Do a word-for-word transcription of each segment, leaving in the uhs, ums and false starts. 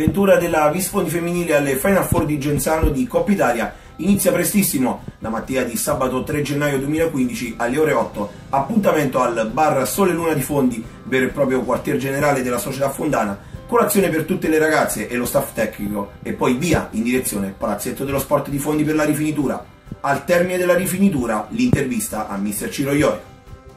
L'avventura della Visfondi femminile alle Final Four di Genzano di Coppa Italia inizia prestissimo, la mattina di sabato tre gennaio duemilaquindici alle ore otto. Appuntamento al bar Sole Luna di Fondi, vero e proprio quartier generale della società fondana, colazione per tutte le ragazze e lo staff tecnico e poi via in direzione Palazzetto dello Sport di Fondi per la rifinitura. Al termine della rifinitura l'intervista a mister Ciro Iorio.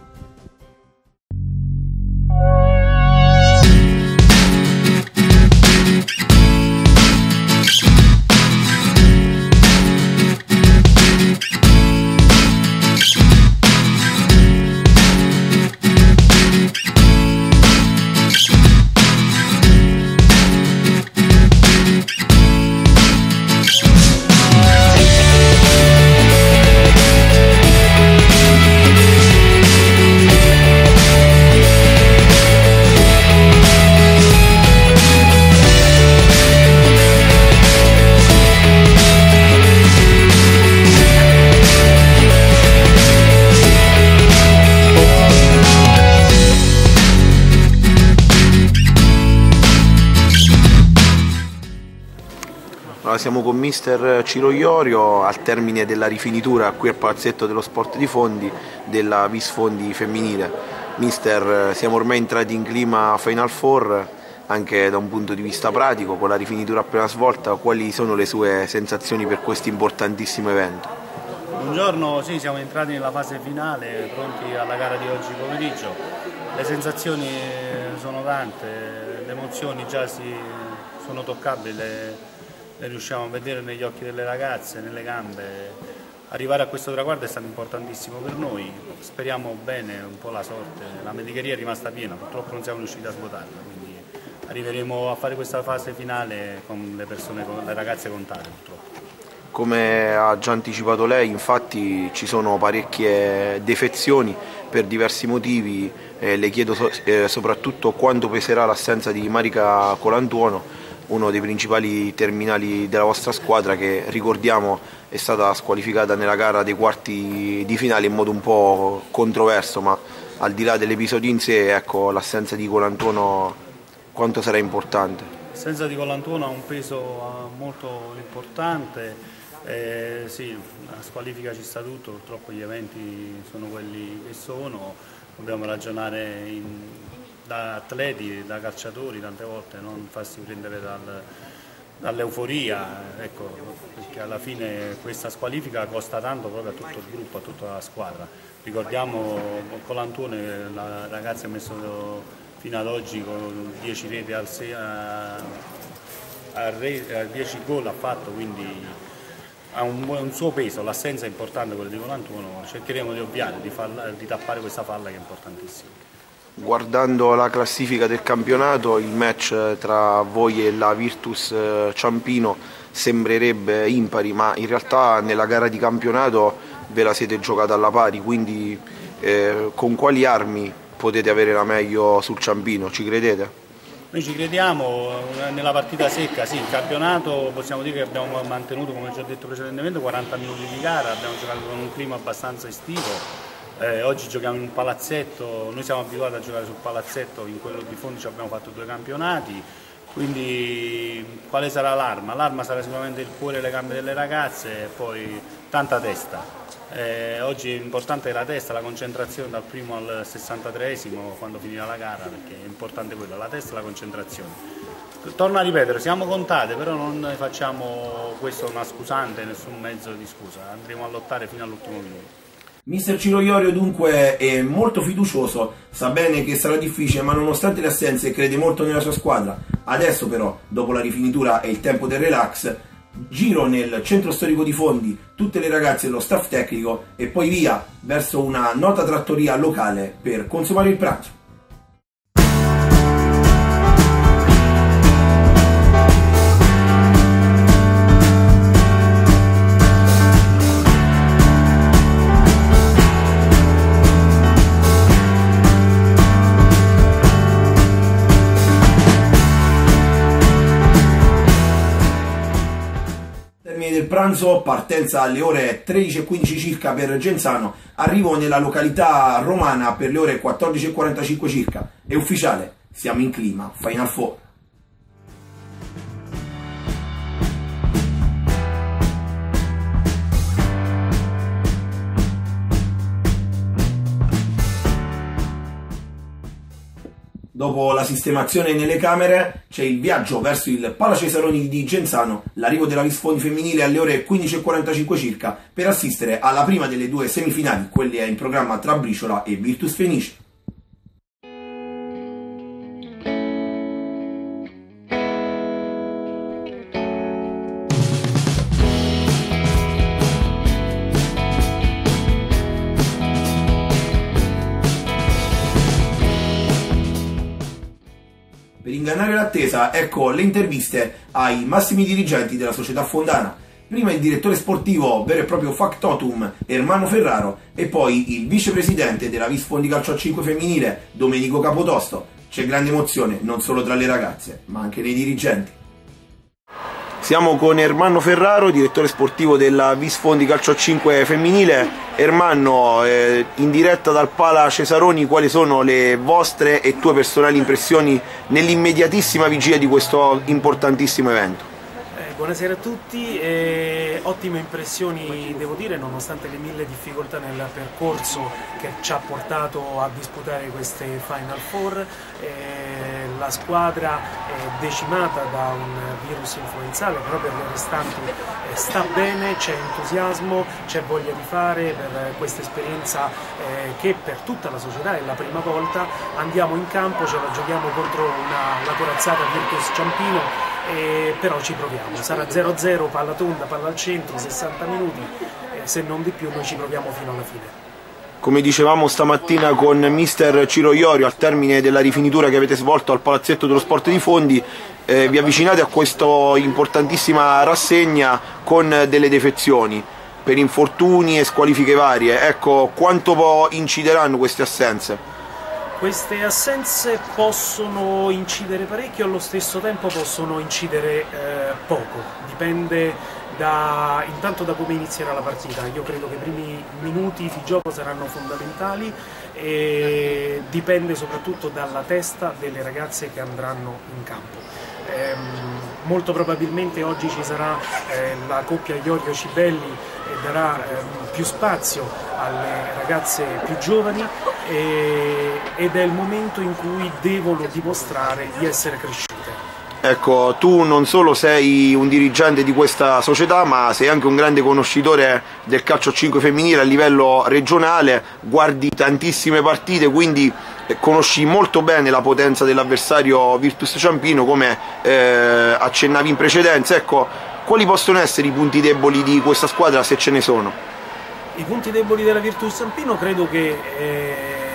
Allora, siamo con mister Ciro Iorio al termine della rifinitura qui al Palazzetto dello Sport di Fondi della Visfondi femminile. Mister, siamo ormai entrati in clima Final Four anche da un punto di vista pratico, con la rifinitura appena svolta. Quali sono le sue sensazioni per questo importantissimo evento? Buongiorno, sì, siamo entrati nella fase finale, pronti alla gara di oggi pomeriggio. Le sensazioni sono tante, le emozioni già si sono toccabili, le, le riusciamo a vedere negli occhi delle ragazze, nelle gambe. Arrivare a questo traguardo è stato importantissimo per noi, speriamo bene un po' la sorte. La medicheria è rimasta piena, purtroppo non siamo riusciti a svuotarla, quindi arriveremo a fare questa fase finale con le persone, con le ragazze contate purtroppo. Come ha già anticipato lei, infatti ci sono parecchie defezioni per diversi motivi. Eh, le chiedo so, eh, soprattutto quanto peserà l'assenza di Marica Colantuono, uno dei principali terminali della vostra squadra, che ricordiamo è stata squalificata nella gara dei quarti di finale in modo un po' controverso, ma al di là dell'episodio in sé, ecco, l'assenza di Colantuono quanto sarà importante? L'assenza di Colantuono ha un peso molto importante. Eh, sì, la squalifica ci sta tutto, purtroppo gli eventi sono quelli che sono, dobbiamo ragionare in, da atleti, da calciatori tante volte, non farsi prendere dal, dall'euforia, ecco, perché alla fine questa squalifica costa tanto proprio a tutto il gruppo, a tutta la squadra. Ricordiamo Colantuono, la ragazza ha messo fino ad oggi con dieci reti al sei, a, a dieci gol ha fatto, quindi ha un, un suo peso, l'assenza è importante, quella di Colantuono, cercheremo di ovviare, di, farla, di tappare questa falla che è importantissima. Guardando la classifica del campionato, il match tra voi e la Virtus Ciampino sembrerebbe impari, ma in realtà nella gara di campionato ve la siete giocata alla pari, quindi eh, con quali armi potete avere la meglio sul Ciampino, ci credete? Noi ci crediamo, nella partita secca, sì, il campionato possiamo dire che abbiamo mantenuto, come già detto precedentemente, quaranta minuti di gara, abbiamo giocato con un clima abbastanza estivo, eh, oggi giochiamo in un palazzetto, noi siamo abituati a giocare sul palazzetto, in quello di Fondi ci abbiamo fatto due campionati, quindi quale sarà l'arma? L'arma sarà sicuramente il cuore e le gambe delle ragazze e poi tanta testa. Eh, oggi è importante la testa, la concentrazione dal primo al sessantatreesimo quando finirà la gara, perché è importante quello, la testa e la concentrazione. Torno a ripetere, siamo contate, però non facciamo questo una scusante, nessun mezzo di scusa, andremo a lottare fino all'ultimo minuto. Mister Ciro Iorio dunque è molto fiducioso, sa bene che sarà difficile, ma nonostante le assenze crede molto nella sua squadra. Adesso però, dopo la rifinitura e il tempo del relax, giro nel centro storico di Fondi, tutte le ragazze e lo staff tecnico e poi via verso una nota trattoria locale per consumare il pranzo. Del pranzo, partenza alle ore tredici e quindici circa per Genzano, arrivo nella località romana per le ore quattordici e quarantacinque circa. È ufficiale, siamo in clima Final Four. Dopo la sistemazione nelle camere c'è il viaggio verso il Pala Cesaroni di Genzano, l'arrivo della Visfondi femminile alle ore quindici e quarantacinque circa per assistere alla prima delle due semifinali, quelle in programma tra Briciola e Virtus Fenice. Per ingannare l'attesa, ecco le interviste ai massimi dirigenti della società fondana. Prima il direttore sportivo, vero e proprio factotum, Ermanno Ferraro, e poi il vicepresidente della Visfondi Calcio a cinque femminile, Domenico Capotosto. C'è grande emozione non solo tra le ragazze, ma anche nei dirigenti. Siamo con Ermanno Ferraro, direttore sportivo della Visfondi Calcio a cinque femminile. Ermanno, eh, in diretta dal Pala Cesaroni, quali sono le vostre e tue personali impressioni nell'immediatissima vigilia di questo importantissimo evento? Eh, buonasera a tutti, eh, ottime impressioni devo dire, nonostante le mille difficoltà nel percorso che ci ha portato a disputare queste Final Four. Eh, la squadra è decimata da un virus influenzale, però per le restanti eh, sta bene, c'è entusiasmo, c'è voglia di fare per questa esperienza eh, che per tutta la società è la prima volta. Andiamo in campo, ce la giochiamo contro una, la corazzata Virtus Ciampino, eh, però ci proviamo, sarà zero a zero, palla tonda, palla al centro, sessanta minuti, eh, se non di più noi ci proviamo fino alla fine. Come dicevamo stamattina con mister Ciro Iorio, al termine della rifinitura che avete svolto al Palazzetto dello Sport di Fondi, eh, vi avvicinate a questa importantissima rassegna con delle defezioni per infortuni e squalifiche varie. Ecco, quanto incideranno queste assenze? Queste assenze possono incidere parecchio, allo stesso tempo possono incidere eh, poco, dipende da, intanto da come inizierà la partita. Io credo che i primi minuti di gioco saranno fondamentali e dipende soprattutto dalla testa delle ragazze che andranno in campo. Ehm, molto probabilmente oggi ci sarà eh, la coppia Iorio Cibelli e darà eh, più spazio alle ragazze più giovani e, ed è il momento in cui devono dimostrare di essere cresciute. Ecco, tu non solo sei un dirigente di questa società, ma sei anche un grande conoscitore del calcio a cinque femminile a livello regionale, guardi tantissime partite, quindi conosci molto bene la potenza dell'avversario Virtus Ciampino, come eh, accennavi in precedenza. Ecco, quali possono essere i punti deboli di questa squadra, se ce ne sono? I punti deboli della Virtus Ciampino credo che eh,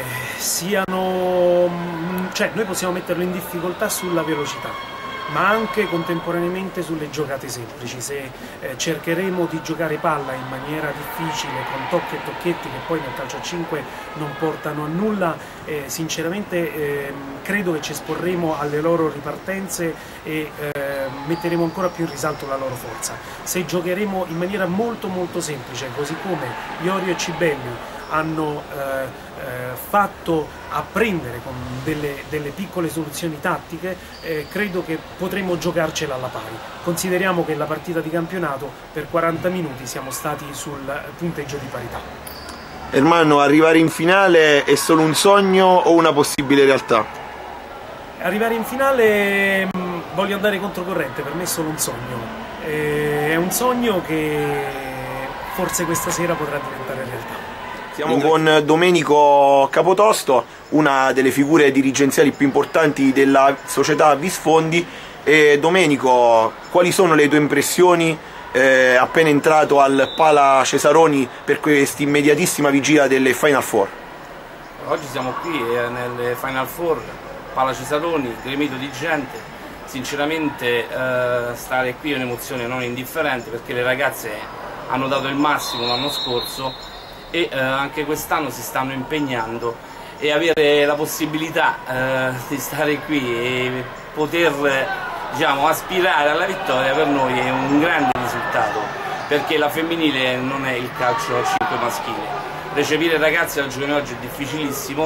siano, cioè noi possiamo metterlo in difficoltà sulla velocità, ma anche contemporaneamente sulle giocate semplici. Se eh, cercheremo di giocare palla in maniera difficile, con tocchi e tocchetti che poi nel calcio a cinque non portano a nulla, eh, sinceramente eh, credo che ci esporremo alle loro ripartenze e eh, metteremo ancora più in risalto la loro forza. Se giocheremo in maniera molto molto semplice, così come Iorio e Cibelli hanno eh, eh, fatto apprendere con delle, delle piccole soluzioni tattiche, eh, credo che potremo giocarcela alla pari. Consideriamo che la partita di campionato per quaranta minuti siamo stati sul punteggio di parità. Ermanno, arrivare in finale è solo un sogno o una possibile realtà? Arrivare in finale, mh, voglio andare controcorrente, per me è solo un sogno. Eh, è un sogno che forse questa sera potrà diventare realtà. Siamo con Domenico Capotosto, una delle figure dirigenziali più importanti della società Visfondi. E Domenico, quali sono le tue impressioni eh, appena entrato al Pala Cesaroni per questa immediatissima vigilia delle Final Four? Oggi siamo qui eh, nelle Final Four, Pala Cesaroni, gremito di gente. Sinceramente eh, stare qui è un'emozione non indifferente, perché le ragazze hanno dato il massimo l'anno scorso e eh, anche quest'anno si stanno impegnando, e avere la possibilità eh, di stare qui e poter diciamo, aspirare alla vittoria per noi è un grande risultato, perché la femminile non è il calcio a cinque maschile. Recepire ragazzi al giorno di oggi è difficilissimo,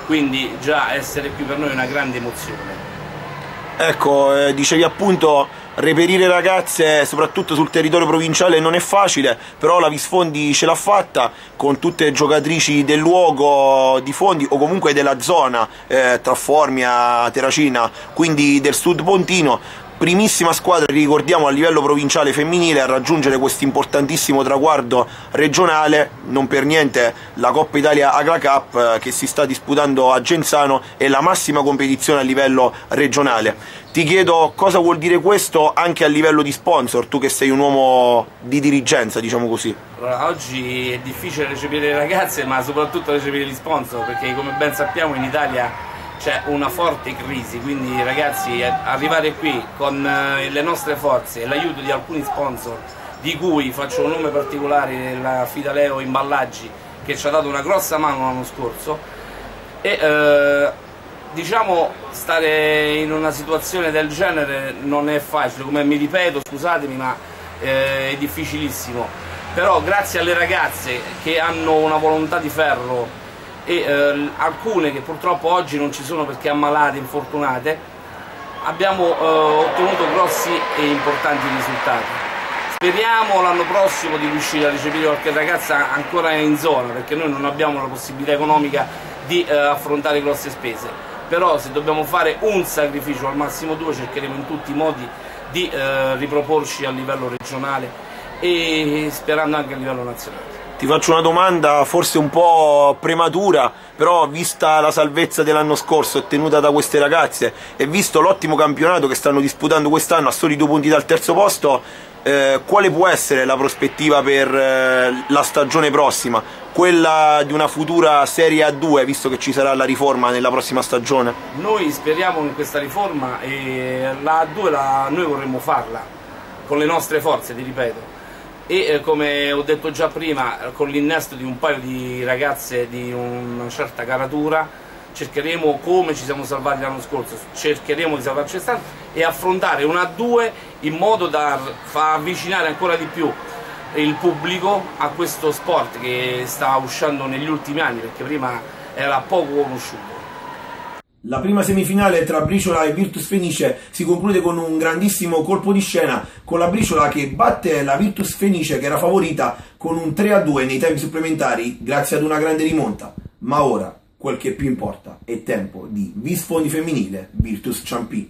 quindi già essere qui per noi è una grande emozione. Ecco, eh, dicevi appunto reperire ragazze soprattutto sul territorio provinciale non è facile, però la Visfondi ce l'ha fatta con tutte le giocatrici del luogo di Fondi o comunque della zona, eh, tra Formia, Terracina, quindi del Sud Pontino. Primissima squadra, ricordiamo, a livello provinciale femminile a raggiungere questo importantissimo traguardo regionale. Non per niente la Coppa Italia Agla Cup, eh, che si sta disputando a Genzano, è la massima competizione a livello regionale. Ti chiedo cosa vuol dire questo anche a livello di sponsor, tu che sei un uomo di dirigenza, diciamo così. Allora, oggi è difficile recepire le ragazze, ma soprattutto recepire gli sponsor, perché come ben sappiamo in Italia c'è una forte crisi, quindi ragazzi, arrivare qui con le nostre forze e l'aiuto di alcuni sponsor, di cui faccio un nome particolare, la Fidaleo Imballaggi, che ci ha dato una grossa mano l'anno scorso, e eh, diciamo stare in una situazione del genere non è facile, come mi ripeto, scusatemi, ma eh, è difficilissimo, però grazie alle ragazze che hanno una volontà di ferro e eh, alcune che purtroppo oggi non ci sono perché ammalate, infortunate, abbiamo eh, ottenuto grossi e importanti risultati. Speriamo l'anno prossimo di riuscire a recepire qualche ragazza ancora in zona, perché noi non abbiamo la possibilità economica di eh, affrontare grosse spese, però se dobbiamo fare un sacrificio, al massimo due, cercheremo in tutti i modi di eh, riproporci a livello regionale e sperando anche a livello nazionale. Ti faccio una domanda forse un po' prematura, però vista la salvezza dell'anno scorso ottenuta da queste ragazze e visto l'ottimo campionato che stanno disputando quest'anno a soli due punti dal terzo posto, eh, quale può essere la prospettiva per eh, la stagione prossima? Quella di una futura Serie A due, visto che ci sarà la riforma nella prossima stagione? Noi speriamo in questa riforma e la A due la, noi vorremmo farla con le nostre forze, ti ripeto. E eh, come ho detto già prima, con l'innesto di un paio di ragazze di una certa caratura cercheremo, come ci siamo salvati l'anno scorso, cercheremo di salvarci quest'anno e affrontare una A due in modo da far avvicinare ancora di più il pubblico a questo sport che sta uscendo negli ultimi anni, perché prima era poco conosciuto. La prima semifinale tra Briciola e Virtus Fenice si conclude con un grandissimo colpo di scena, con la Briciola che batte la Virtus Fenice, che era favorita, con un tre a due nei tempi supplementari grazie ad una grande rimonta. Ma ora, quel che più importa, è tempo di Visfondi femminile Virtus Ciampino.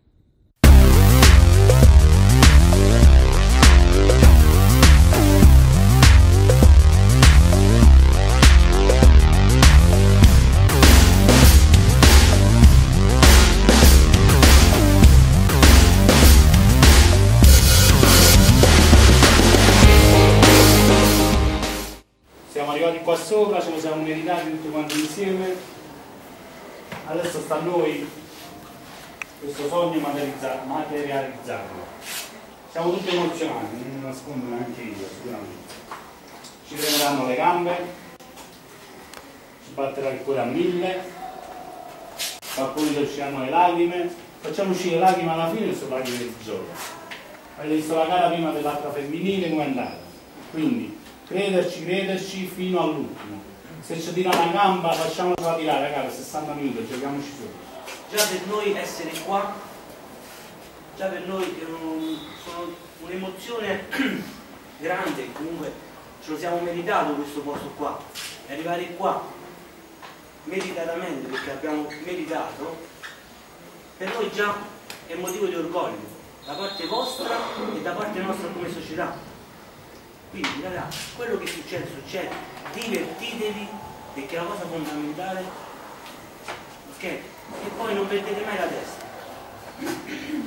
Qua sopra ce lo siamo meritati tutti quanti insieme, adesso sta a noi questo sogno materializzarlo. Siamo tutti emozionati, non mi nascondo neanche io, sicuramente. Ci tremeranno le gambe, ci batterà il cuore a mille, alcuni usciranno le lacrime, facciamo uscire le lacrime alla fine e sono lacrime di gioia. Avete visto la gara prima dell'altra femminile come è andata, quindi crederci, crederci fino all'ultimo. Se ci tira una gamba facciamocela tirare, raga, per sessanta minuti, giochiamoci sopra. Già per noi essere qua, già per noi è un, un'emozione grande, comunque ce lo siamo meritato questo posto qua. E arrivare qua, meritatamente, perché abbiamo meritato, per noi già è motivo di orgoglio, da parte vostra e da parte nostra come società. Quindi ragazzi, quello che succede succede, divertitevi, perché è la cosa fondamentale, ok? E poi non perdete mai la testa.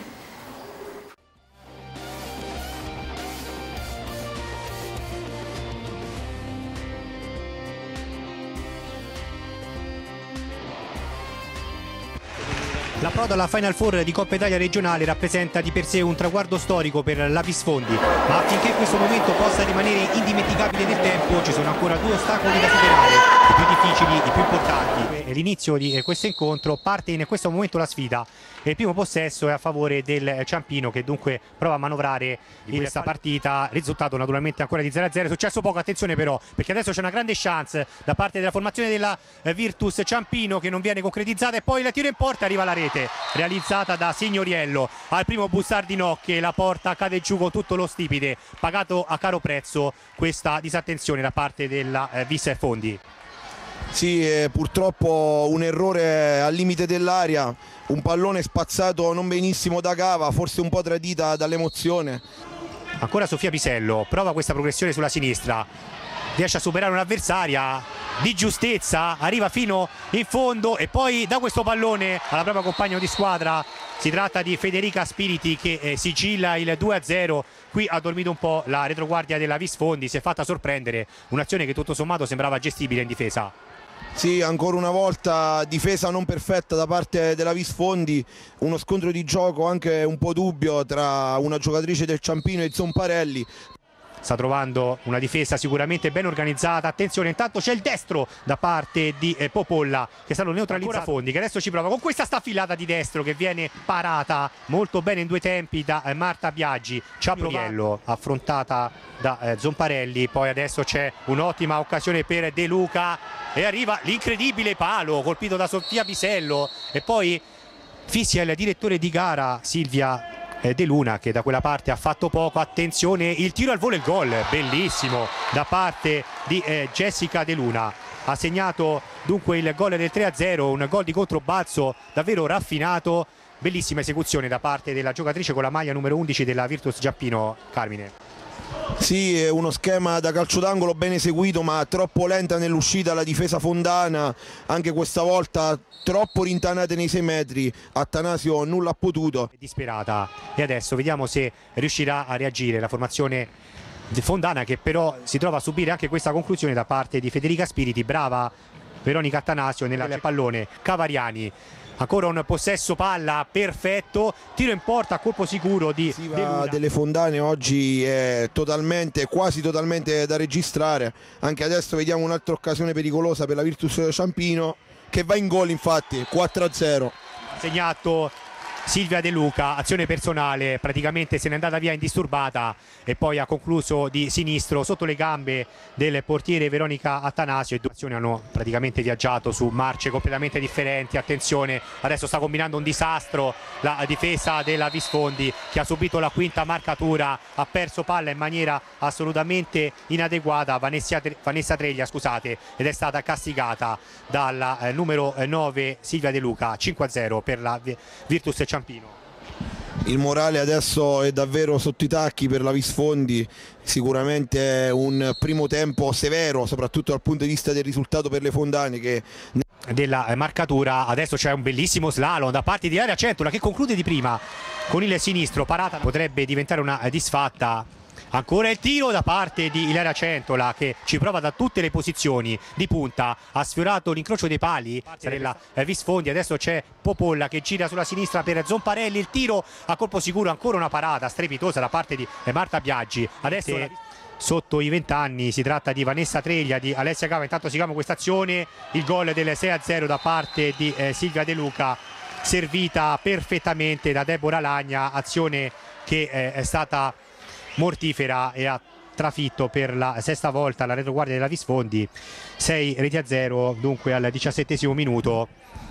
L'approdo alla Final Four di Coppa Italia regionale rappresenta di per sé un traguardo storico per la Visfondi, ma affinché questo momento possa rimanere indimenticabile nel tempo ci sono ancora due ostacoli da superare, i più difficili, i più importanti. L'inizio di questo incontro parte in questo momento la sfida e il primo possesso è a favore del Ciampino, che dunque prova a manovrare in questa partita. Risultato naturalmente ancora di zero a zero, è successo poco, attenzione però, perché adesso c'è una grande chance da parte della formazione della Virtus Ciampino che non viene concretizzata e poi il tiro in porta, arriva alla rete. rete realizzata da Signoriello al primo bussar di nocche, la porta cade giù con tutto lo stipite, pagato a caro prezzo questa disattenzione da parte della eh, Vis Fondi. Sì, eh, purtroppo un errore al limite dell'area, un pallone spazzato non benissimo da Cava, forse un po' tradita dall'emozione. Ancora Sofia Pisello, prova questa progressione sulla sinistra, riesce a superare un'avversaria di giustezza, arriva fino in fondo e poi dà questo pallone alla propria compagno di squadra. Si tratta di Federica Spiriti che eh, sigilla il due a zero. Qui ha dormito un po' la retroguardia della Vis Fondi, si è fatta sorprendere, un'azione che tutto sommato sembrava gestibile in difesa. Sì, ancora una volta difesa non perfetta da parte della Vis Fondi, uno scontro di gioco anche un po' dubbio tra una giocatrice del Ciampino e Zomparelli. Sta trovando una difesa sicuramente ben organizzata. Attenzione, intanto c'è il destro da parte di eh, Popolla che è stato neutralizzato. Fondi che adesso ci prova con questa staffilata di destro che viene parata molto bene in due tempi da eh, Marta Biaggi. Ciapriello affrontata da eh, Zomparelli, poi adesso c'è un'ottima occasione per De Luca e arriva l'incredibile palo colpito da Sofia Pisello e poi fischia il direttore di gara Silvia De Luna che da quella parte ha fatto poco. Attenzione, il tiro al volo e il gol bellissimo da parte di eh, Jessica De Luna. Ha segnato dunque il gol del tre a zero, un gol di controbalzo davvero raffinato, bellissima esecuzione da parte della giocatrice con la maglia numero undici della Virtus Giappino, Carmine. Sì, è uno schema da calcio d'angolo ben eseguito ma troppo lenta nell'uscita la difesa fondana, anche questa volta troppo rintanate nei sei metri, Attanasio nulla ha potuto. È disperata e adesso vediamo se riuscirà a reagire la formazione fondana che però si trova a subire anche questa conclusione da parte di Federica Spiriti. Brava Veronica Attanasio nella pallone. Cavariani. Ancora un possesso palla perfetto, tiro in porta a colpo sicuro di De Luna. Delle fondane oggi è totalmente, quasi totalmente da registrare. Anche adesso vediamo un'altra occasione pericolosa per la Virtus Ciampino che va in gol, infatti quattro a zero. Segnato Silvia De Luca, azione personale, praticamente se n'è andata via indisturbata e poi ha concluso di sinistro sotto le gambe del portiere Veronica Attanasio. E due azioni hanno praticamente viaggiato su marce completamente differenti. Attenzione, adesso sta combinando un disastro la difesa della Vis Fondi che ha subito la quinta marcatura, ha perso palla in maniera assolutamente inadeguata Vanessa, Vanessa Treglia scusate, ed è stata castigata dalla eh, numero nove Silvia De Luca. Cinque a zero per la Virtus Ciampino. Il morale adesso è davvero sotto i tacchi per la Vis Fondi, sicuramente un primo tempo severo soprattutto dal punto di vista del risultato per le fondane che... della marcatura. Adesso c'è un bellissimo slalom da parte di Ilaria Centola che conclude di prima con il sinistro, parata potrebbe diventare una disfatta. Ancora il tiro da parte di Ilaria Centola che ci prova da tutte le posizioni di punta, ha sfiorato l'incrocio dei pali della Vis Fondi. Adesso c'è Popolla che gira sulla sinistra per Zomparelli, il tiro a colpo sicuro, ancora una parata strepitosa da parte di Marta Biaggi. Adesso sotto i venti anni si tratta di Vanessa Treglia, di Alessia Cava. Intanto si chiama questa azione, il gol del sei a zero da parte di eh, Silvia De Luca, servita perfettamente da Deborah Lagna, azione che eh, è stata mortifera e ha trafitto per la sesta volta la retroguardia della Vis Fondi. Sei reti a zero dunque al diciassettesimo minuto.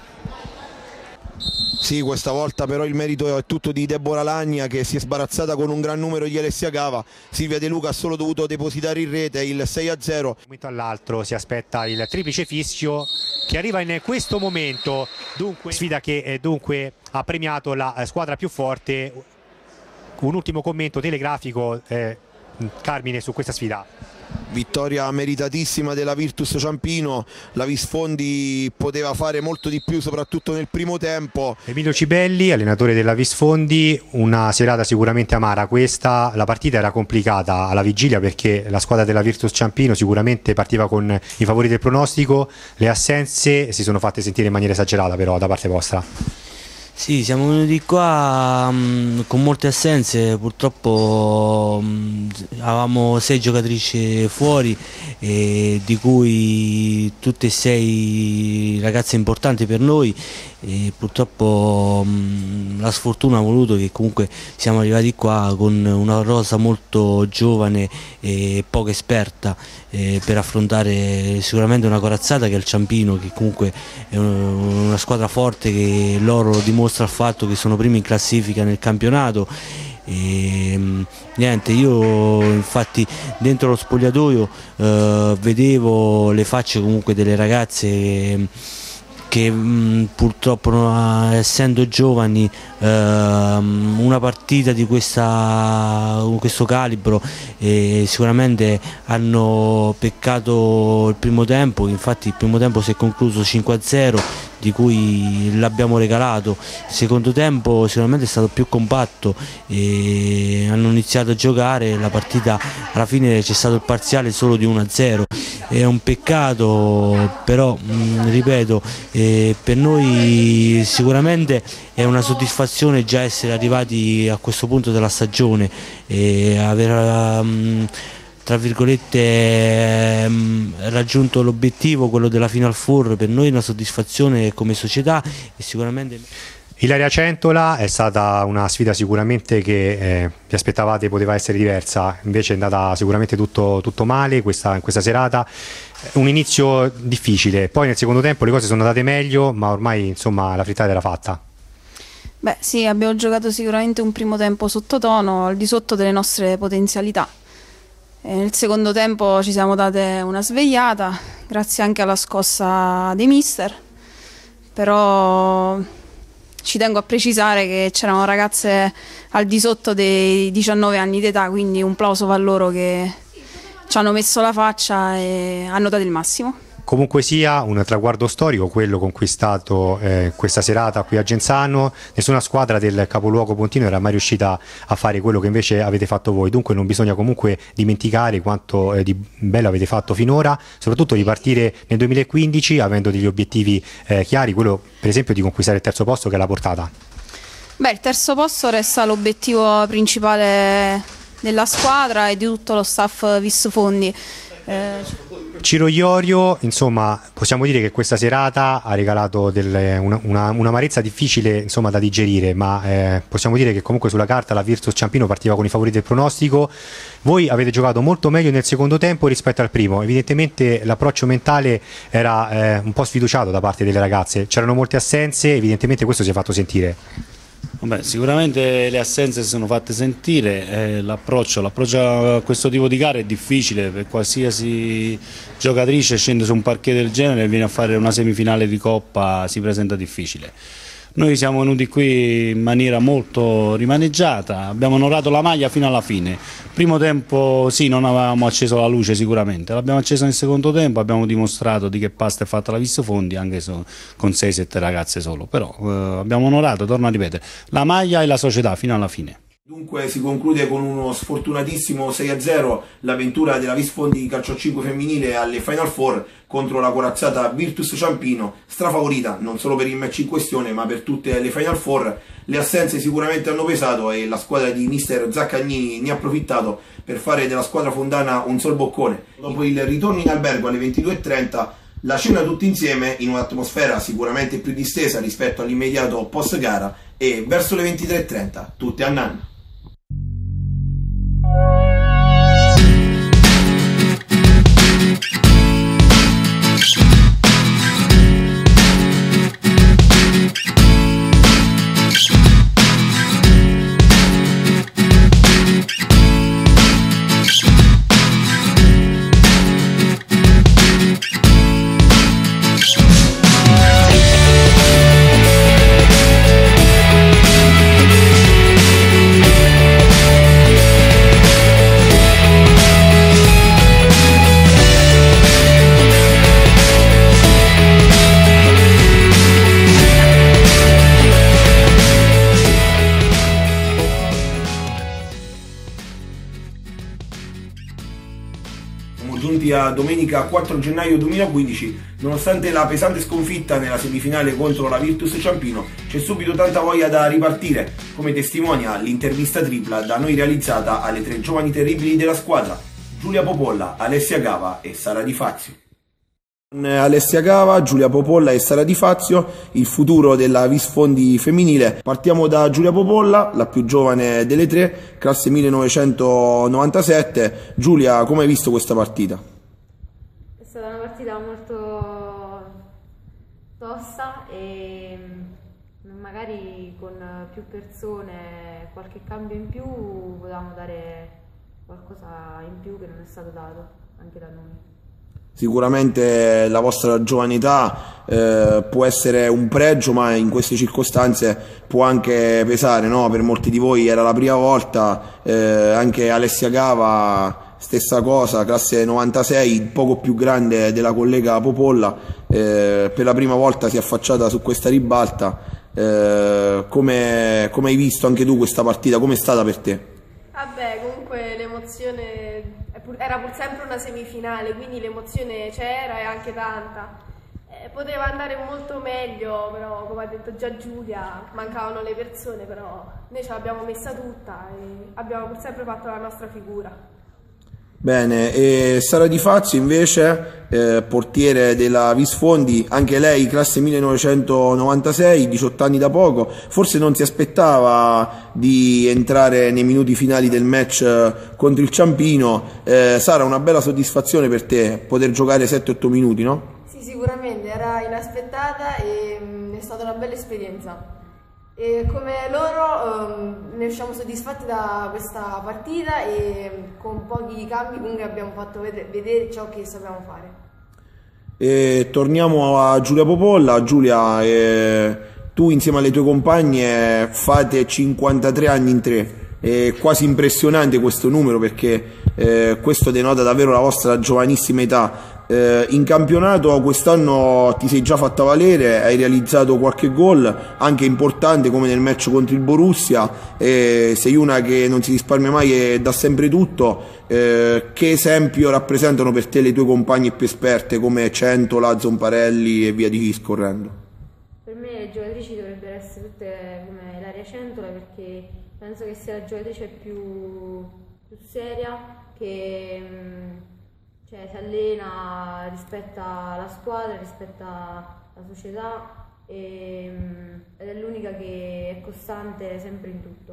Sì, questa volta però il merito è tutto di Deborah Lagna che si è sbarazzata con un gran numero di Alessia Cava. Silvia De Luca ha solo dovuto depositare in rete il sei a zero. Da un momento all'altro si aspetta il triplice fischio che arriva in questo momento, dunque sfida che eh, dunque ha premiato la eh, squadra più forte. Un ultimo commento telegrafico, eh, Carmine, su questa sfida. Vittoria meritatissima della Virtus Ciampino, la Vis Fondi poteva fare molto di più soprattutto nel primo tempo. Emilio Cibelli, allenatore della Vis Fondi, una serata sicuramente amara questa, la partita era complicata alla vigilia perché la squadra della Virtus Ciampino sicuramente partiva con i favori del pronostico, le assenze si sono fatte sentire in maniera esagerata però da parte vostra. Sì, siamo venuti qua mh, con molte assenze, purtroppo mh, avevamo sei giocatrici fuori, e di cui tutte e sei ragazze importanti per noi, e purtroppo mh, la sfortuna ha voluto che comunque siamo arrivati qua con una rosa molto giovane e poco esperta eh, per affrontare sicuramente una corazzata che è il Ciampino, che comunque è una squadra forte che loro dimostrano dimostra il fatto che sono primi in classifica nel campionato. E, niente, io infatti dentro lo spogliatoio eh, vedevo le facce comunque delle ragazze che mh, purtroppo non, essendo giovani eh, una partita di questa, questo calibro eh, sicuramente hanno peccato il primo tempo. Infatti il primo tempo si è concluso cinque a zero, di cui l'abbiamo regalato. Il secondo tempo sicuramente è stato più compatto e hanno iniziato a giocare, la partita alla fine c'è stato il parziale solo di uno a zero. È un peccato, però mh, ripeto, eh, per noi sicuramente è una soddisfazione già essere arrivati a questo punto della stagione e aver mh, tra virgolette mh, raggiunto l'obiettivo, quello della Final Four. Per noi è una soddisfazione come società e sicuramente... Ilaria Centola, è stata una sfida sicuramente che eh, vi aspettavate poteva essere diversa, invece è andata sicuramente tutto, tutto male questa, questa serata. Un inizio difficile, poi nel secondo tempo le cose sono andate meglio, ma ormai insomma la frittata era fatta. Beh sì, abbiamo giocato sicuramente un primo tempo sottotono, al di sotto delle nostre potenzialità. E nel secondo tempo ci siamo date una svegliata, grazie anche alla scossa dei mister, però ci tengo a precisare che c'erano ragazze al di sotto dei diciannove anni d'età, quindi un plauso va a loro che ci hanno messo la faccia e hanno dato il massimo. Comunque sia un traguardo storico quello conquistato eh, questa serata qui a Genzano. Nessuna squadra del capoluogo pontino era mai riuscita a fare quello che invece avete fatto voi, dunque non bisogna comunque dimenticare quanto eh, di bello avete fatto finora, soprattutto ripartire nel duemilaquindici avendo degli obiettivi eh, chiari, quello per esempio di conquistare il terzo posto che è la portata. Beh, il terzo posto resta l'obiettivo principale della squadra e di tutto lo staff Vis Fondi. Eh, Ciro Iorio, insomma, possiamo dire che questa serata ha regalato delle, una, una, un'amarezza difficile insomma, da digerire, ma eh, possiamo dire che comunque sulla carta la Virtus Ciampino partiva con i favoriti del pronostico. Voi avete giocato molto meglio nel secondo tempo rispetto al primo, evidentemente l'approccio mentale era eh, un po' sfiduciato da parte delle ragazze, c'erano molte assenze, evidentemente questo si è fatto sentire. Vabbè, sicuramente le assenze si sono fatte sentire, eh, l'approccio a questo tipo di gare è difficile per qualsiasi giocatrice, scende su un parquet del genere e viene a fare una semifinale di Coppa, si presenta difficile. Noi siamo venuti qui in maniera molto rimaneggiata, abbiamo onorato la maglia fino alla fine. Primo tempo sì, non avevamo acceso la luce sicuramente, l'abbiamo accesa nel secondo tempo, abbiamo dimostrato di che pasta è fatta la Vis Fondi anche so, con sei sette ragazze solo, però eh, abbiamo onorato, torno a ripetere, la maglia e la società fino alla fine. Dunque si conclude con uno sfortunatissimo sei a zero l'avventura della Vis Fondi calcio a cinque femminile alle Final Four contro la corazzata Virtus Ciampino, strafavorita non solo per il match in questione ma per tutte le Final Four. Le assenze sicuramente hanno pesato e la squadra di mister Zaccagnini ne ha approfittato per fare della squadra fondana un sol boccone. Dopo il ritorno in albergo alle ventidue e trenta, la cena tutti insieme in un'atmosfera sicuramente più distesa rispetto all'immediato post gara e verso le ventitré e trenta tutte a nanna. Siamo giunti a domenica quattro gennaio duemilaquindici, nonostante la pesante sconfitta nella semifinale contro la Virtus Ciampino, c'è subito tanta voglia da ripartire, come testimonia l'intervista tripla da noi realizzata alle tre giovani terribili della squadra, Giulia Popolla, Alessia Gava e Sara Di Fazio. Con Alessia Gava, Giulia Popolla e Sara Di Fazio, il futuro della Vis Fondi femminile. Partiamo da Giulia Popolla, la più giovane delle tre, classe millenovecentonovantasette. Giulia, come hai visto questa partita? È stata una partita molto tosta e non mi magari con più persone, qualche cambio in più, potevamo dare qualcosa in più che non è stato dato anche da noi. Sicuramente la vostra giovane età eh, può essere un pregio, ma in queste circostanze può anche pesare, no? Per molti di voi era la prima volta, eh, anche Alessia Cava stessa cosa, classe novantasei, poco più grande della collega Popolla, eh, per la prima volta si è affacciata su questa ribalta. Eh, come, come hai visto anche tu questa partita? Come è stata per te? Vabbè, comunque l'emozione era pur sempre una semifinale, quindi l'emozione c'era e anche tanta. Eh, poteva andare molto meglio, però come ha detto già Giulia, mancavano le persone, però noi ce l'abbiamo messa tutta e abbiamo pur sempre fatto la nostra figura. Bene, e Sara Di Fazio invece, eh, portiere della Visfondi, anche lei classe millenovecentonovantasei, diciotto anni da poco, forse non si aspettava di entrare nei minuti finali del match contro il Ciampino. eh, Sara, una bella soddisfazione per te poter giocare sette otto minuti, no? Sì, sicuramente, era inaspettata e mh, è stata una bella esperienza. E come loro um, ne usciamo soddisfatti da questa partita e con pochi cambi comunque abbiamo fatto vedere, vedere ciò che sappiamo fare. E torniamo a Giulia Popolla. Giulia, eh, tu insieme alle tue compagne fate cinquantatré anni in tre, è quasi impressionante questo numero, perché eh, questo denota davvero la vostra giovanissima età. Eh, in campionato quest'anno ti sei già fatta valere, hai realizzato qualche gol anche importante come nel match contro il Borussia, eh, sei una che non si risparmia mai e dà sempre tutto. Eh, che esempio rappresentano per te le tue compagne più esperte come Centola, Zomparelli e via di discorrendo? Per me le giocatrici dovrebbero essere tutte come Ilaria Centola, perché penso che sia la giocatrice più, più seria, che cioè, si allena, rispetta la squadra, rispetta la società e, ed è l'unica che è costante sempre in tutto.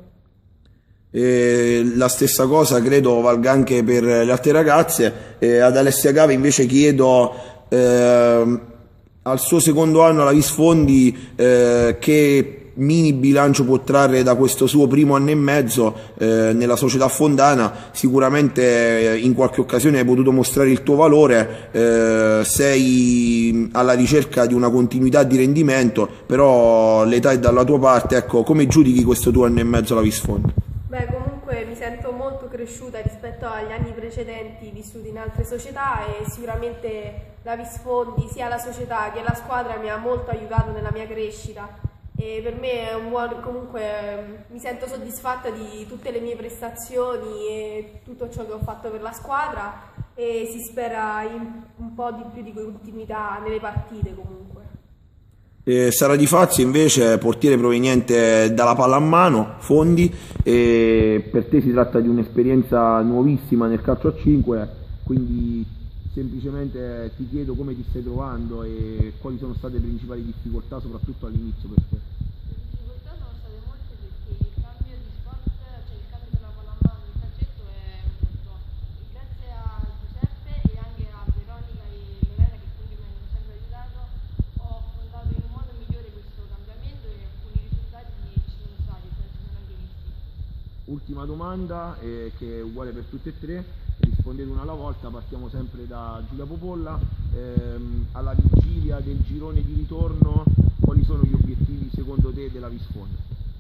E la stessa cosa credo valga anche per le altre ragazze. E ad Alessia Cava invece chiedo, eh, al suo secondo anno alla Visfondi, eh, che mini bilancio può trarre da questo suo primo anno e mezzo eh, nella società fondana. Sicuramente eh, in qualche occasione hai potuto mostrare il tuo valore, eh, sei alla ricerca di una continuità di rendimento, però l'età è dalla tua parte. Ecco, come giudichi questo tuo anno e mezzo alla Visfondi? Beh, comunque mi sento molto cresciuta rispetto agli anni precedenti vissuti in altre società e sicuramente la Visfondi, sia la società che la squadra, mi ha molto aiutato nella mia crescita. E per me è un buon, comunque mi sento soddisfatta di tutte le mie prestazioni e tutto ciò che ho fatto per la squadra e si spera in un po' di più di continuità nelle partite comunque. Eh, Sara Di Fazio invece, portiere proveniente dalla Pallamano Fondi, e per te si tratta di un'esperienza nuovissima nel calcio a cinque, quindi semplicemente ti chiedo come ti stai trovando e quali sono state le principali difficoltà soprattutto all'inizio per te. Le difficoltà sono state molte perché il cambio di sport, cioè il cambio della pallamano del calcetto è brutto, e grazie a Giuseppe e anche a Veronica e Lorena che comunque mi hanno sempre aiutato, ho affrontato in un modo migliore questo cambiamento e alcuni risultati ci sono stati e penso sono anche visti. Ultima domanda, eh, che è uguale per tutte e tre, rispondete una alla volta. Partiamo sempre da Giulia Popolla. Ehm, alla vigilia del girone di ritorno, quali sono gli obiettivi secondo te della Visfondi?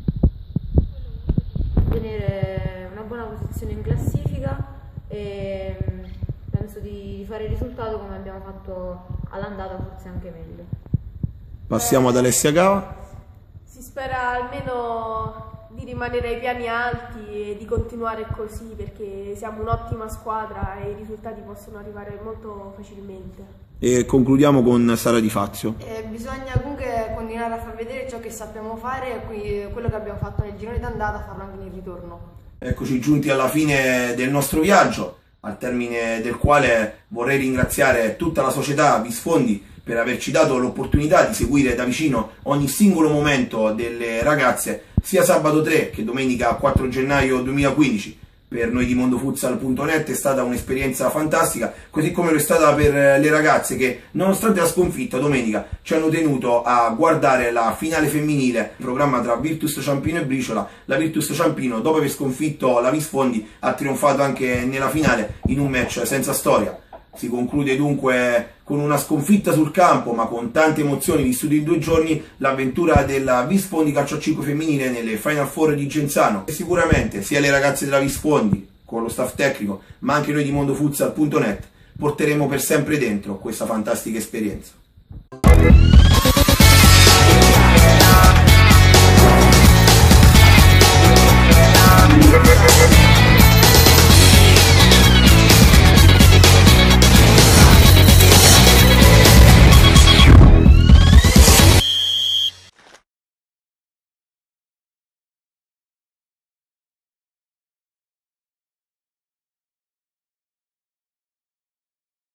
Tenere una buona posizione in classifica e penso di fare il risultato come abbiamo fatto all'andata, forse anche meglio. Passiamo ad Alessia Cava. Si spera almeno di rimanere ai piani alti e di continuare così, perché siamo un'ottima squadra e i risultati possono arrivare molto facilmente. E concludiamo con Sara Di Fazio. Eh, bisogna comunque continuare a far vedere ciò che sappiamo fare e quello che abbiamo fatto nel girone d'andata farlo anche nel ritorno. Eccoci giunti alla fine del nostro viaggio, al termine del quale vorrei ringraziare tutta la società Visfondi per averci dato l'opportunità di seguire da vicino ogni singolo momento delle ragazze, sia sabato tre che domenica quattro gennaio duemilaquindici. per noi di mondofutsal punto net, è stata un'esperienza fantastica, così come lo è stata per le ragazze che, nonostante la sconfitta domenica, ci hanno tenuto a guardare la finale femminile, il programma tra Virtus Ciampino e Briciola. La Virtus Ciampino, dopo aver sconfitto la Visfondi, ha trionfato anche nella finale in un match senza storia. Si conclude dunque con una sconfitta sul campo, ma con tante emozioni vissute in due giorni, l'avventura della Visfondi Calcio a cinque femminile nelle Final Four di Genzano. E sicuramente sia le ragazze della Visfondi, con lo staff tecnico, ma anche noi di mondofutsal punto net, porteremo per sempre dentro questa fantastica esperienza.